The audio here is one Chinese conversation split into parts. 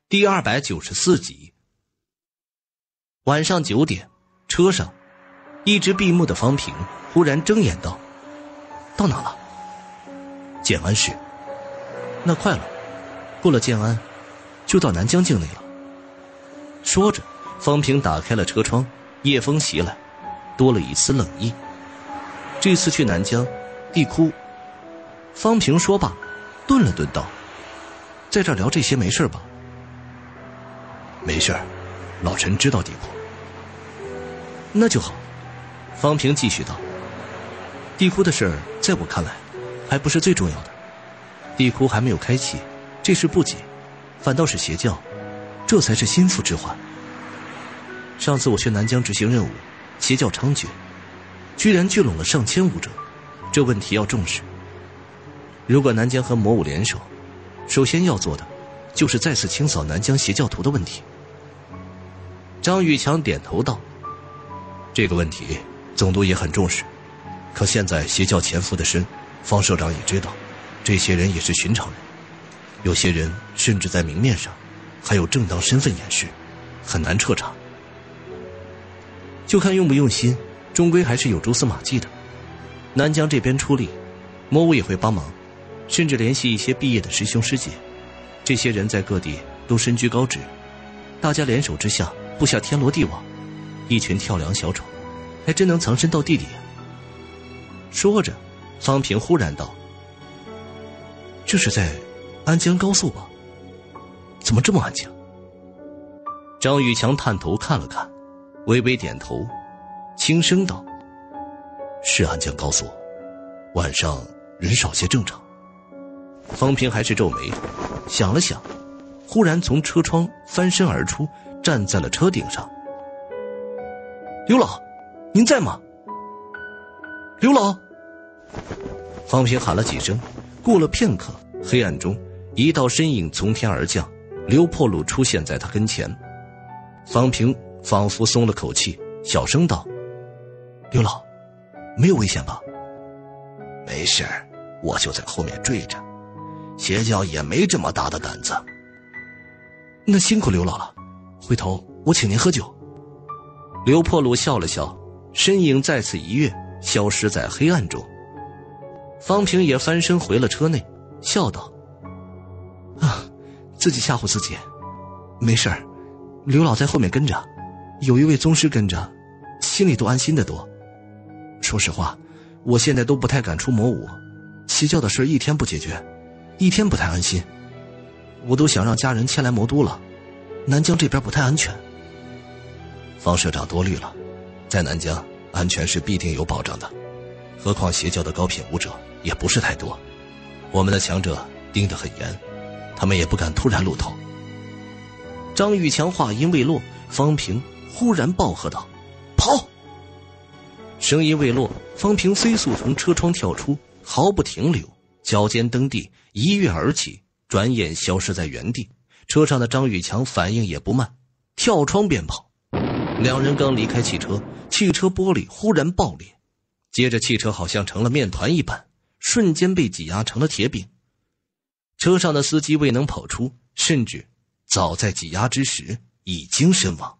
第294集。晚上9点，车上，一直闭目的方平忽然睁眼道：“到哪了？”“建安市。”“那快了，过了建安，就到南疆境内了。”说着，方平打开了车窗，夜风袭来，多了一丝冷意。这次去南疆，地窟。方平说罢，顿了顿道：“在这儿聊这些没事吧？”“ 没事，老臣知道地窟。”“ 那就好。”方平继续道：“地窟的事儿，在我看来，还不是最重要的。地窟还没有开启，这事不解，反倒是邪教，这才是心腹之患。上次我去南疆执行任务，邪教猖獗，居然聚拢了上千武者，这问题要重视。如果南疆和魔武联手，首先要做的，就是再次清扫南疆邪教徒的问题。”张玉强点头道：“ 这个问题总督也很重视，可现在邪教潜伏的深，方社长也知道，这些人也是寻常人，有些人甚至在明面上还有正当身份掩饰，很难彻查。 就看用不用心，终归还是有蛛丝马迹的。南疆这边出力，魔武也会帮忙，甚至联系一些毕业的师兄师姐，这些人在各地都身居高职，大家联手之下，布下天罗地网，一群跳梁小丑，还真能藏身到地底。”说着，方平忽然道：“这是在安江高速吧？怎么这么安静？”张玉强探头看了看，微微点头，轻声道：“ 是安江高速，晚上人少些正常。” 方平还是皱眉，想了想，忽然从车窗翻身而出，站在了车顶上。“刘老，您在吗？刘老！”方平喊了几声，过了片刻，黑暗中一道身影从天而降，刘破虏出现在他跟前。方平仿佛松了口气，小声道：“刘老，没有危险吧？”“ 没事，我就在后面追着，邪教也没这么大的胆子。”“ 那辛苦刘老了，回头我请您喝酒。”刘破虏笑了笑，身影再次一跃，消失在黑暗中。方平也翻身回了车内，笑道：“啊，自己吓唬自己，没事儿，刘老在后面跟着，有一位宗师跟着，心里都安心得多。说实话，我现在都不太敢出魔武，邪教的事一天不解决，一天不太安心。我都想让家人迁来魔都了，南疆这边不太安全。”“ 方社长多虑了，在南疆安全是必定有保障的，何况邪教的高品武者也不是太多，我们的强者盯得很严，他们也不敢突然露头。” 张玉强话音未落，方平忽然暴喝道：“跑！”声音未落，方平飞速从车窗跳出，毫不停留，脚尖蹬地，一跃而起，转眼消失在原地。车上的张玉强反应也不慢，跳窗便跑。两人刚离开汽车，汽车玻璃忽然爆裂，接着汽车好像成了面团一般，瞬间被挤压成了铁饼。车上的司机未能跑出，甚至早在挤压之时已经身亡。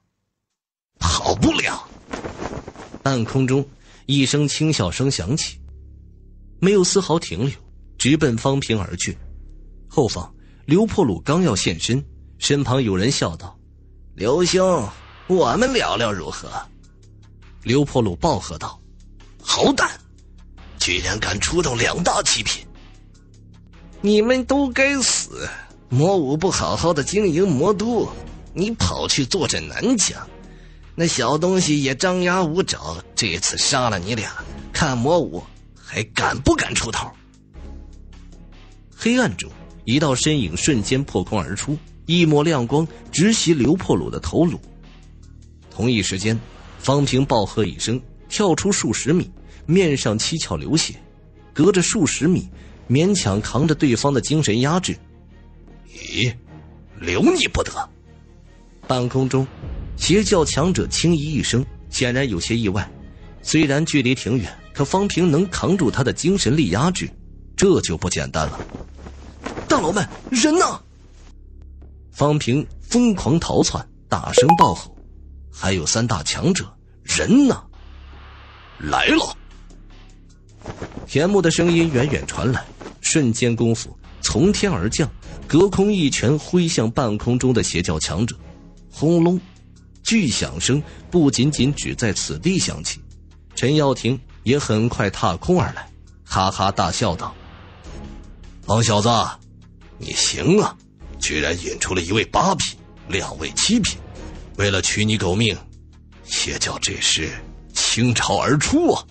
“跑不了！” 半空中一声轻笑声响起，没有丝毫停留，直奔方平而去。后方刘破虏刚要现身，身旁有人笑道：“ 刘兄，我们聊聊如何？” 刘破虏暴喝道：“ 好胆，居然敢出动2大极品！ 你们都该死！魔武不好好的经营魔都，你跑去坐镇南疆，那小东西也张牙舞爪，这次杀了你俩，看魔武还敢不敢出头？” 黑暗中一道身影瞬间破空而出，一抹亮光直袭刘破虏的头颅。同一时间，方平暴喝一声，跳出数十米，面上七窍流血，隔着数十米勉强扛着对方的精神压制。 “咦，留你不得！” 半空中邪教强者轻咦一声，显然有些意外。虽然距离挺远，可方平能扛住他的精神力压制，这就不简单了。“大佬们，人呢？”方平疯狂逃窜，大声暴吼。还有3大强者，人呢？ 来了！ 田木的声音远远传来，瞬间功夫从天而降，隔空一拳挥向半空中的邪教强者。轰隆，巨响声不仅仅只在此地响起，陈耀庭也很快踏空而来，哈哈大笑道： 王小子，你行啊，居然引出了1位8品，2位7品，为了取你狗命，邪教这时倾巢而出啊！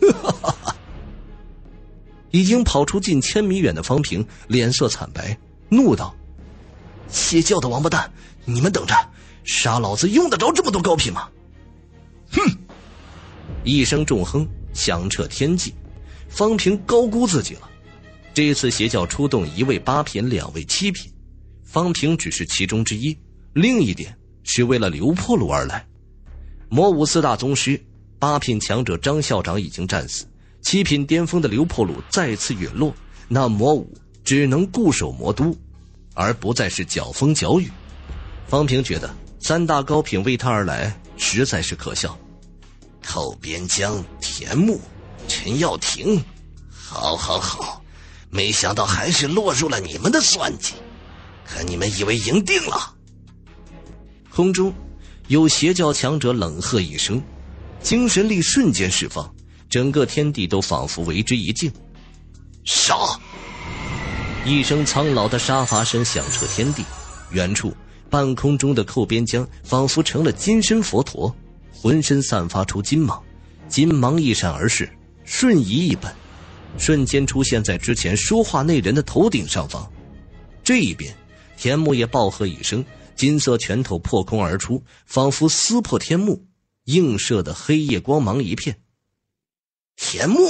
已经跑出近1000米远的方平脸色惨白，怒道：邪教的王八蛋，你们等着，杀老子用得着这么多高品吗？ 哼！ 一声重哼响彻天际，方平高估自己了。这次邪教出动1位8品，2位7品，方平只是其中之一，另一点是为了刘破虏而来。魔武4大宗师，8品强者张校长已经战死，7品巅峰的刘破虏再次陨落，那魔武只能固守魔都，而不再是搅风搅雨。方平觉得3大高品为他而来实在是可笑。 寇边疆、田木、陈耀庭，好，没想到还是落入了你们的算计，可你们以为赢定了？ 空中有邪教强者冷喝一声，精神力瞬间释放，整个天地都仿佛为之一静。 杀！ 一声苍老的杀伐声响彻天地，远处半空中的寇边疆仿佛成了金身佛陀，浑身散发出金芒，金芒一闪而逝，瞬移一般，瞬间出现在之前说话那人的头顶上方。这一边，田木也暴喝一声，金色拳头破空而出，仿佛撕破天幕，映射的黑夜光芒一片。 田木！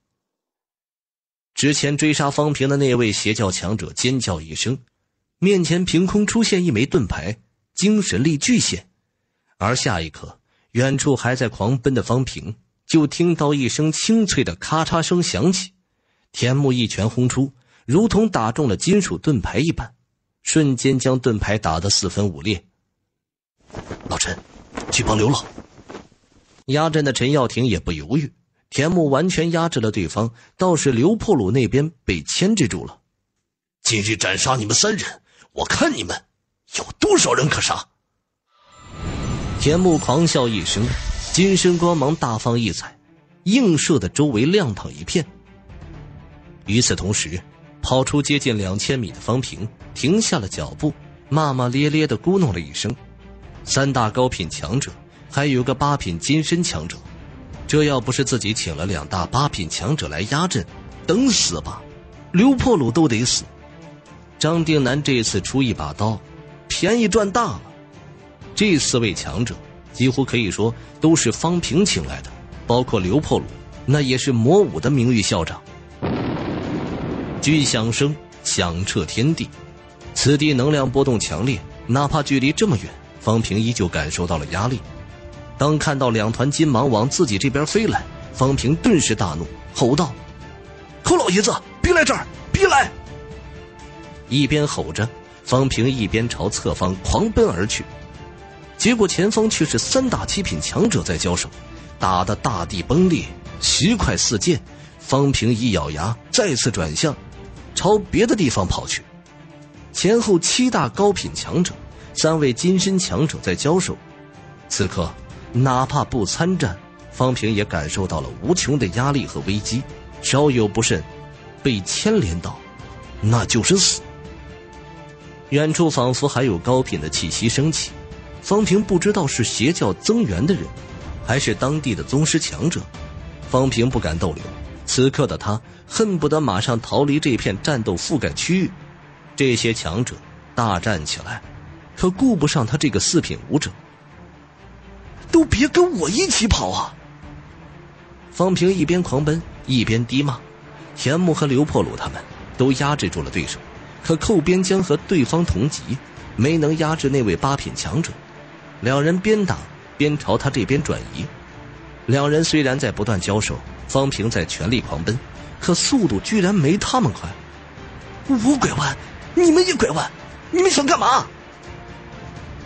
之前追杀方平的那位邪教强者尖叫一声，面前凭空出现一枚盾牌，精神力巨现。而下一刻，远处还在狂奔的方平就听到一声清脆的咔嚓声响起，田木一拳轰出，如同打中了金属盾牌一般，瞬间将盾牌打得4分5裂。 老陈，去帮刘老。 压阵的陈耀庭也不犹豫，田木完全压制了对方，倒是刘破虏那边被牵制住了。 今日斩杀你们3人，我看你们有多少人可杀。 田木狂笑一声，金身光芒大放异彩，映射的周围亮堂一片。与此同时，跑出接近2000米的方平停下了脚步，骂骂咧咧地咕哝了一声。3大高品强者，还有个8品金身强者，这要不是自己请了2大8品强者来压阵，等死吧，刘破虏都得死。张定南这次出一把刀，便宜赚大了。这4位强者几乎可以说都是方平请来的，包括刘破虏，那也是魔武的名誉校长。巨响声响彻天地，此地能量波动强烈，哪怕距离这么远，方平依旧感受到了压力。当看到2团金芒往自己这边飞来，方平顿时大怒，吼道：寇老爷子，别来这儿，别来！一边吼着，方平一边朝侧方狂奔而去。结果前方却是3大7品强者在交手，打得大地崩裂，石块四溅。方平一咬牙，再次转向，朝别的地方跑去。前后7大高品强者，3位金身强者在交手。此刻哪怕不参战，方平也感受到了无穷的压力和危机，稍有不慎被牵连到，那就是死。远处仿佛还有高品的气息升起，方平不知道是邪教增援的人，还是当地的宗师强者。方平不敢逗留，此刻的他恨不得马上逃离这片战斗覆盖区域。这些强者大战起来，可顾不上他这个4品武者。都别跟我一起跑啊！方平一边狂奔一边低骂。田木和刘破虏他们都压制住了对手，可寇边疆和对方同级，没能压制那位8品强者。2人边打边朝他这边转移。2人虽然在不断交手，方平在全力狂奔，可速度居然没他们快。我拐弯，你们也拐弯，你们想干嘛？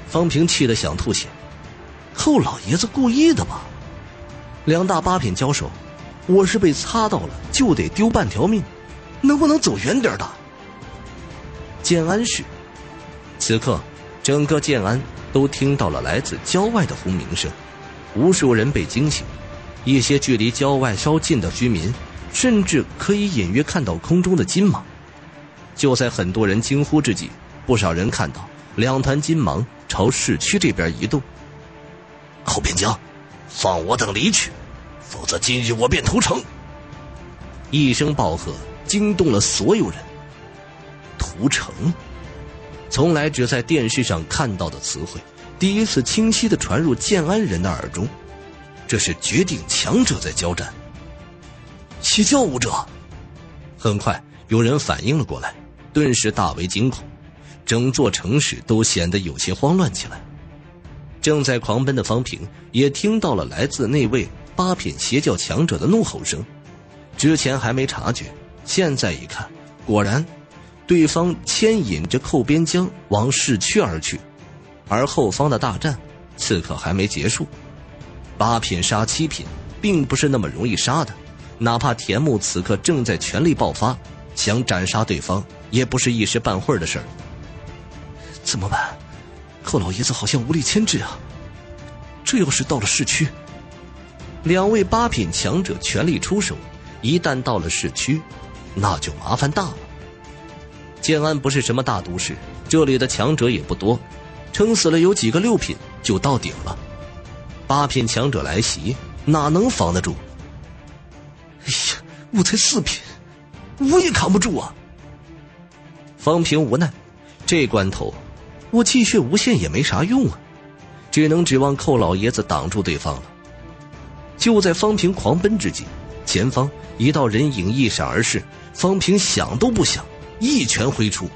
方平气得想吐血，寇老爷子故意的吧？两大八品交手，我是被擦到了就得丢半条命，能不能走远点的？建安市，此刻整个建安都听到了来自郊外的轰鸣声，无数人被惊醒，一些距离郊外稍近的居民甚至可以隐约看到空中的金芒。就在很多人惊呼之际，不少人看到两团金芒朝市区这边移动。 寇边疆，放我等离去，否则今日我便屠城！ 一声暴喝惊动了所有人。屠城，从来只在电视上看到的词汇，第一次清晰地传入建安人的耳中。这是绝顶强者在交战。邪教武者！很快有人反应了过来，顿时大为惊恐，整座城市都显得有些慌乱起来。正在狂奔的方平也听到了来自那位八品邪教强者的怒吼声，之前还没察觉，现在一看，果然对方牵引着寇边疆往市区而去，而后方的大战此刻还没结束。八品杀七品并不是那么容易杀的，哪怕田木此刻正在全力爆发，想斩杀对方也不是一时半会儿的事儿。怎么办？寇老爷子好像无力牵制啊！这要是到了市区，两位八品强者全力出手，一旦到了市区，那就麻烦大了。建安不是什么大都市，这里的强者也不多，撑死了有几个6品就到顶了。八品强者来袭，哪能防得住？哎呀，我才4品，我也扛不住啊！方平无奈，这关头我气血无限也没啥用啊，只能指望寇老爷子挡住对方了。就在方平狂奔之际，前方一道人影一闪而逝，方平想都不想，一拳挥出。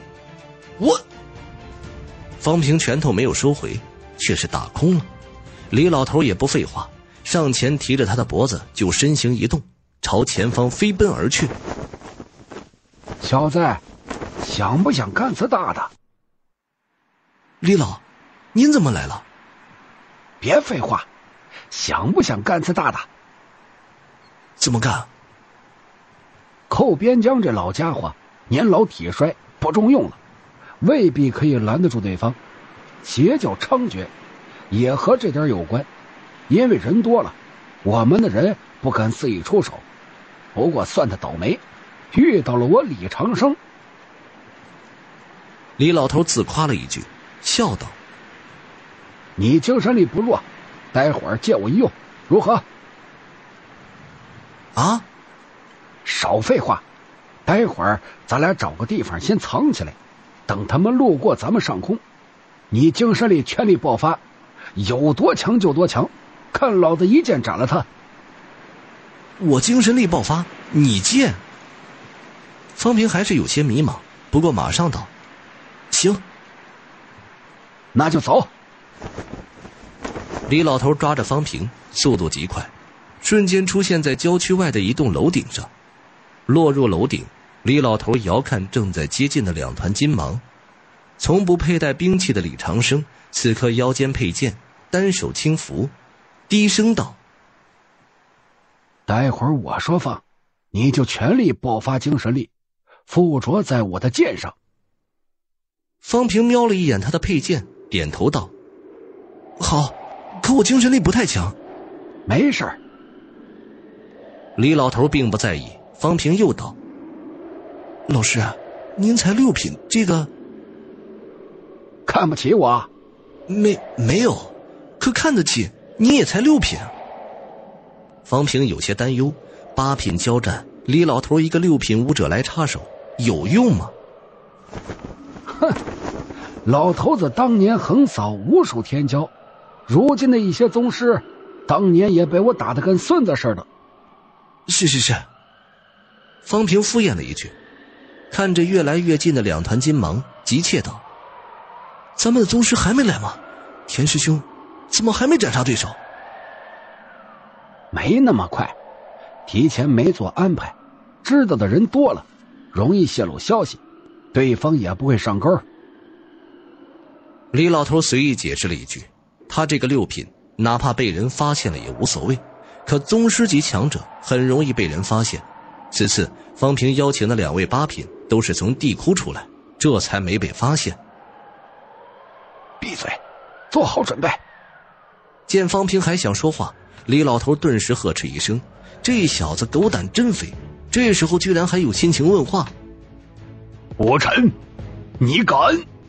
方平拳头没有收回，却是打空了。李老头也不废话，上前提着他的脖子就身形一动，朝前方飞奔而去。 小子，想不想干次大的？ 李老，您怎么来了？ 别废话，想不想干次大的？ 怎么干？ 寇边疆这老家伙年老体衰，不中用了，未必可以拦得住对方。邪教猖獗，也和这点有关。因为人多了，我们的人不敢肆意出手。不过算他倒霉，遇到了我李长生。 李老头自夸了一句，笑道：“ 你精神力不弱，待会儿借我一用，如何？” 啊！ 少废话，待会儿咱俩找个地方先藏起来，等他们路过咱们上空，你精神力全力爆发，有多强就多强，看老子一剑斩了他。 我精神力爆发，你剑？方平还是有些迷茫，不过马上道：“行。” 那就走。 李老头抓着方平，速度极快，瞬间出现在郊区外的一栋楼顶上。落入楼顶，李老头遥看正在接近的2团金芒。从不佩戴兵器的李长生此刻腰间佩剑，单手轻拂，低声道：“ 待会儿我说放，你就全力爆发精神力，附着在我的剑上。” 方平瞄了一眼他的佩剑，点头道：“好，可我精神力不太强。” 没事儿。 李老头并不在意，方平又道：“老师，您才6品，这个…… 看不起我？ 没有，可看得起，你也才6品。”方平有些担忧，8品交战，李老头一个6品武者来插手，有用吗？ 哼，老头子当年横扫无数天骄，如今的一些宗师，当年也被我打得跟孙子似的。 是。方平敷衍了一句，看着越来越近的2团金芒，急切道：“咱们的宗师还没来吗？田师兄，怎么还没斩杀对手？” 没那么快，提前没做安排，知道的人多了，容易泄露消息，对方也不会上钩。 李老头随意解释了一句，他这个6品哪怕被人发现了也无所谓，可宗师级强者很容易被人发现。此次方平邀请的2位8品都是从地窟出来，这才没被发现。 闭嘴，做好准备。 见方平还想说话，李老头顿时呵斥一声，这小子狗胆真肥，这时候居然还有心情问话。 我臣，你敢？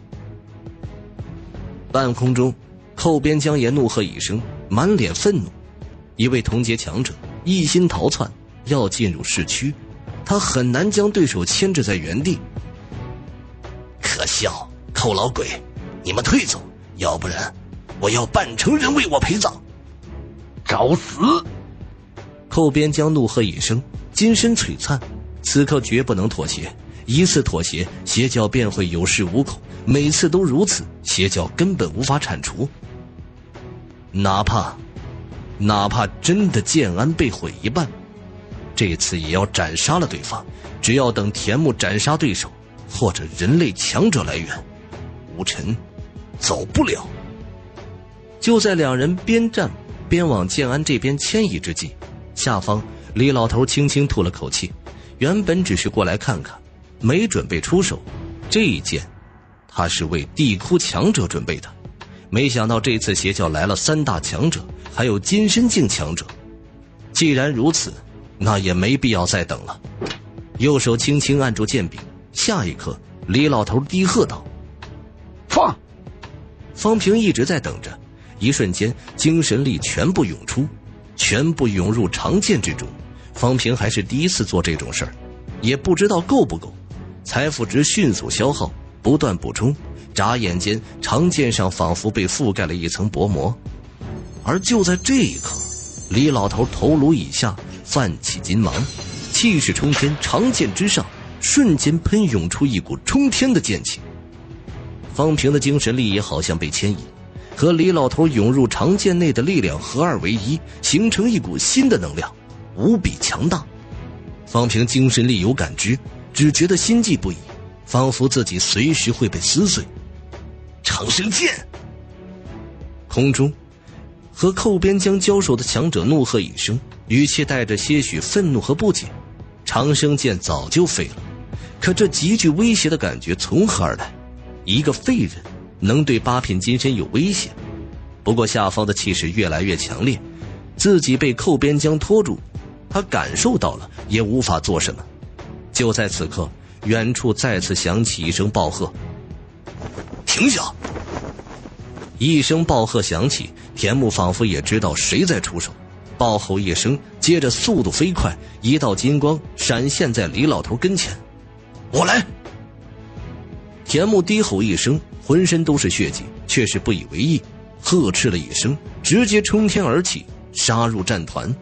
半空中，寇边疆也怒喝一声，满脸愤怒。一位同阶强者一心逃窜，要进入市区，他很难将对手牵制在原地。 可笑，寇老鬼，你们退走，要不然我要半城人为我陪葬。 找死！ 寇边疆怒喝一声，金身璀璨，此刻绝不能妥协，一次妥协邪教便会有恃无恐，每次都如此，邪教根本无法铲除。哪怕真的建安被毁一半，这次也要斩杀了对方。只要等田木斩杀对手，或者人类强者来援，无尘走不了。就在2人边战边往建安这边迁移之际，下方李老头轻轻吐了口气，原本只是过来看看，没准备出手。这一剑他是为地窟强者准备的，没想到这次邪教来了3大强者，还有金身境强者。既然如此，那也没必要再等了。右手轻轻按住剑柄，下一刻李老头低喝道： 放！ 方平一直在等着，一瞬间精神力全部涌出，全部涌入长剑之中。方平还是第一次做这种事儿，也不知道够不够。财富值迅速消耗，不断补充，眨眼间长剑上仿佛被覆盖了一层薄膜。而就在这一刻，李老头头颅以下泛起金芒，气势冲天，长剑之上瞬间喷涌出一股冲天的剑气。方平的精神力也好像被牵引，和李老头涌入长剑内的力量合二为一，形成一股新的能量，无比强大。方平精神力有感知，只觉得心悸不已，仿佛自己随时会被撕碎。 长生剑！ 空中和寇边疆交手的强者怒喝一声，语气带着些许愤怒和不解。长生剑早就废了，可这极具威胁的感觉从何而来？一个废人能对8品金身有威胁？不过下方的气势越来越强烈，自己被寇边疆拖住，他感受到了，也无法做什么。就在此刻，远处再次响起一声暴喝： 停下！ 一声暴喝响起，田木仿佛也知道谁在出手，暴吼一声，接着速度飞快，一道金光闪现在李老头跟前。 我来！ 田木低吼一声，浑身都是血迹，却是不以为意，呵斥了一声，直接冲天而起，杀入战团。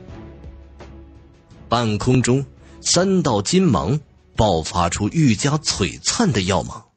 半空中3道金芒爆发出愈加璀璨的耀芒。